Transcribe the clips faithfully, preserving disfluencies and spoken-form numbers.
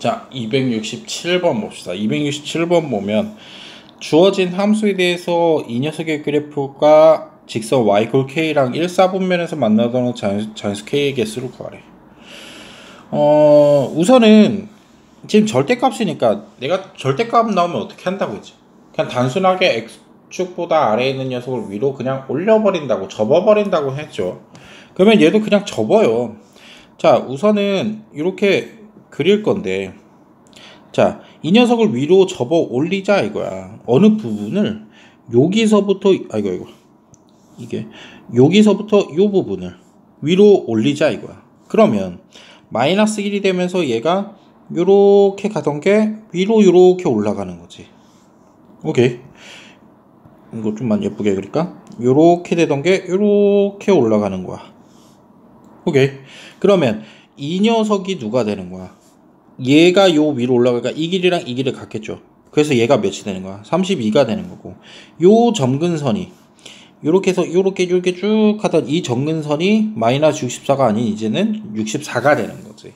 자, 이백육십칠 번 봅시다. 이백육십칠 번 보면 주어진 함수에 대해서 이 녀석의 그래프가 직선 y = k랑 일 사분면에서 만나던 자연수, 자연수 k의 개수를 구하래. 어, 우선은 지금 절대값이니까 내가 절대값 나오면 어떻게 한다고 했지? 그냥 단순하게 x축보다 아래에 있는 녀석을 위로 그냥 올려버린다고, 접어버린다고 했죠. 그러면 얘도 그냥 접어요. 자, 우선은 이렇게 그릴 건데, 자, 이 녀석을 위로 접어 올리자 이거야. 어느 부분을 여기서부터, 아이고 이거 이게 여기서부터 이 부분을 위로 올리자 이거야. 그러면 마이너스 일이 되면서 얘가 요렇게 가던 게 위로 요렇게 올라가는 거지. 오케이. 이거 좀만 예쁘게 그릴까? 요렇게 되던 게 요렇게 올라가는 거야. 오케이. 그러면 이 녀석이 누가 되는 거야? 얘가 요 위로 올라가니까 이 길이랑 이 길이 같겠죠. 그래서 얘가 몇이 되는 거야? 삼십이가 되는 거고, 요 점근선이 요렇게 해서 요렇게 요렇게 쭉 하던 이 점근선이 마이너스 육십사가 아닌 이제는 육십사가 되는 거지.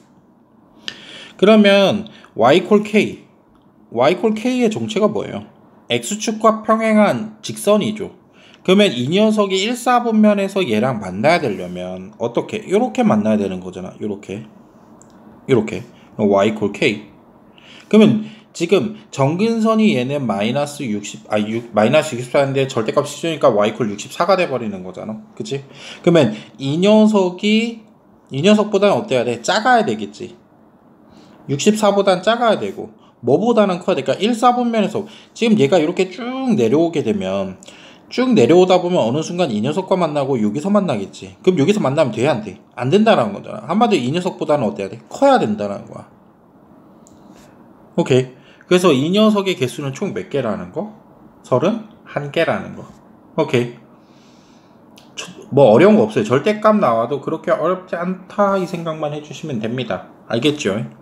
그러면 y = k, y = k의 정체가 뭐예요? x축과 평행한 직선이죠. 그러면 이 녀석이 일 사분면에서 얘랑 만나야 되려면 어떻게? 요렇게 만나야 되는 거잖아. 요렇게 요렇게 y = k. 그러면 지금 점근선이 얘는 마이너스 육십, 아, 육, 마이너스 육십사인데 절대값 시주니까 y = 육십사가 돼버리는 거잖아. 그치? 그러면 이 녀석이, 이 녀석보다는 어때야 돼? 작아야 되겠지. 육십사보단 작아야 되고, 뭐보다는 커야 돼? 그러니까 일 사분면에서, 지금 얘가 이렇게 쭉 내려오게 되면, 쭉 내려오다 보면 어느 순간 이 녀석과 만나고 여기서 만나겠지. 그럼 여기서 만나면 돼? 안 돼? 안 된다는 거잖아. 한마디로 이 녀석보다는 어때야 돼? 커야 된다는 거야. 오케이. 그래서 이 녀석의 개수는 총 몇 개라는 거? 서른한 개라는 거. 오케이. 뭐 어려운 거 없어요. 절대값 나와도 그렇게 어렵지 않다 이 생각만 해주시면 됩니다. 알겠죠?